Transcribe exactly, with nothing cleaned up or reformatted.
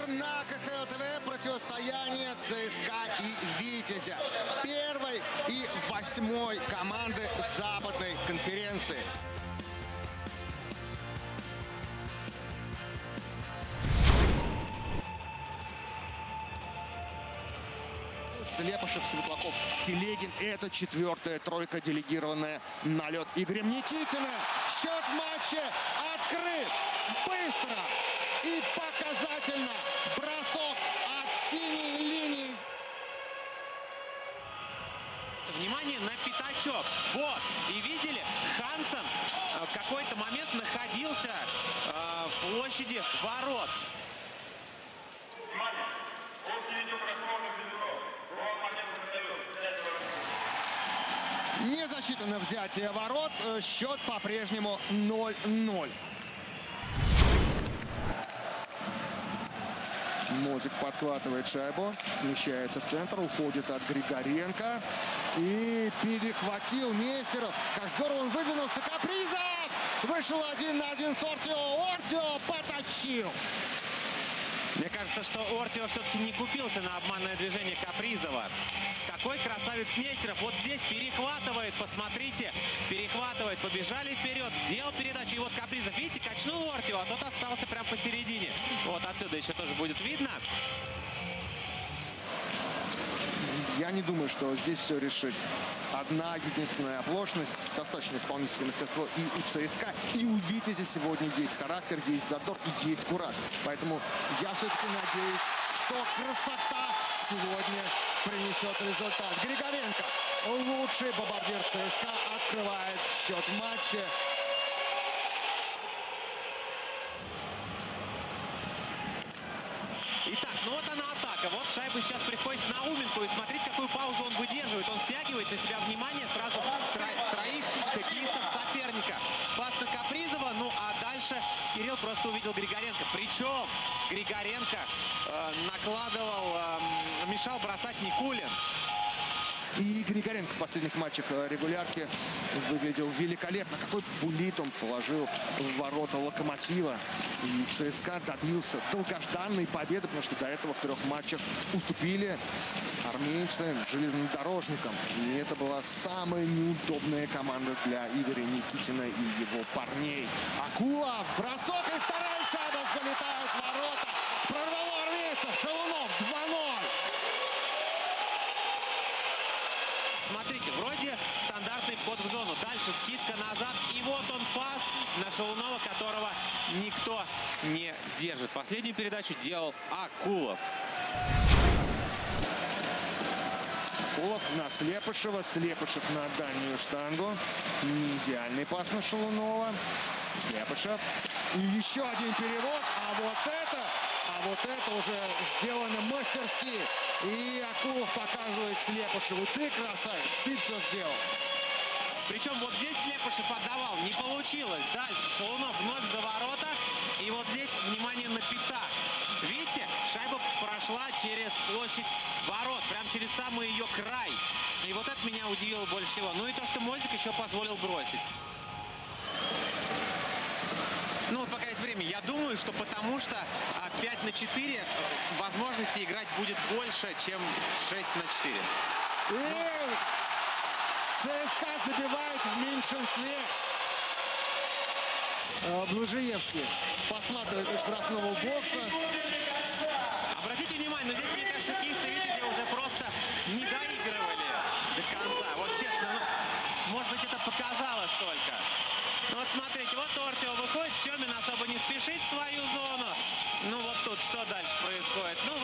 вечер на КХЛ-ТВ. Противостояние ЦСКА и Витязя. Первой и восьмой команды Западной конференции. Слепышев, Светлаков, Телегин. Это четвертая тройка, делегированная на лед Игорем Никитиным. Счет в матче открыт. Быстро и показательно. Бросок от синей линии. Внимание на пятачок. Вот. И видели, Хансен в какой-то момент находился э, в площади ворот. Не засчитано взятие ворот. Счет по-прежнему ноль ноль. Мозик подхватывает шайбу, смещается в центр, уходит от Григоренко. И перехватил Нестеров. Как здорово он выдвинулся. Капризов! Вышел один на один с Ортио. Ортио потащил. Мне кажется, что Ортио все-таки не купился на обманное движение Капризова. Какой красавец Нестеров. Вот здесь перехватывает, посмотрите. Перехватывает, побежали вперед, сделал передачу. И вот Капризов, видите, качнул Ортио, а тот остался прямо посередине. Вот отсюда еще тоже будет видно. Я не думаю, что здесь все решит. Одна единственная оплошность, достаточно исполнительское мастерство и у ЦСКА, и у Витязя сегодня есть характер, есть задор и есть кураж. Поэтому я все-таки надеюсь, что красота сегодня принесет результат. Григоренко, лучший бомбардир ЦСКА, открывает счет в матче. Итак, ну вот она атака. Вот шайба сейчас приходит на Науменко. И смотрите, какую паузу он выдерживает. Он стягивает на себя внимание сразу тро троих хоккеистов соперника. Пас на Капризова. Ну а дальше Кирилл просто увидел Григоренко. Причем Григоренко э, накладывал, э, мешал бросать Никулин. И Григоренко в последних матчах регулярки выглядел великолепно. Какой буллит он положил в ворота Локомотива. И ЦСКА добился долгожданной победы, потому что до этого в трех матчах уступили армейцы железнодорожникам. И это была самая неудобная команда для Игоря Никитина и его парней. Акулов, бросок, и вторая шайба залетает в ворота. Прорвало армейцев. Шалунов два ноль. Смотрите, вроде стандартный вход в зону. Дальше скидка назад. И вот он пас на Шалунова, которого никто не держит. Последнюю передачу делал Акулов. Акулов на Слепышева. Слепышев на дальнюю штангу. Не идеальный пас на Шалунова. Слепышев. И еще один перевод. А вот это... А вот это уже сделано мастерски. И Акулов показывает Слепышеву: ты красавец, ты все сделал. Причем вот здесь Слепышев отдавал, не получилось. Дальше Шалунов вновь за ворота. И вот здесь, внимание, на пятак. Видите, шайба прошла через площадь ворот, прям через самый ее край. И вот это меня удивило больше всего. Ну и то, что Мозик еще позволил бросить. Ну, вот пока есть время. Я думаю, что потому что пять на четыре возможности играть будет больше, чем шесть на четыре. И ЦСКА забивает в меньшинстве. Блажиевский посматривает из штрафного бокса. Обратите внимание, но здесь, мне кажется, хоккеисты Витязя уже просто не доигрывали до конца. Вот честно, ну, может быть, это показалось только. Ну вот смотрите, вот Ортио выходит, Семин особо не спешит в свою зону. Ну вот тут что дальше происходит? Ну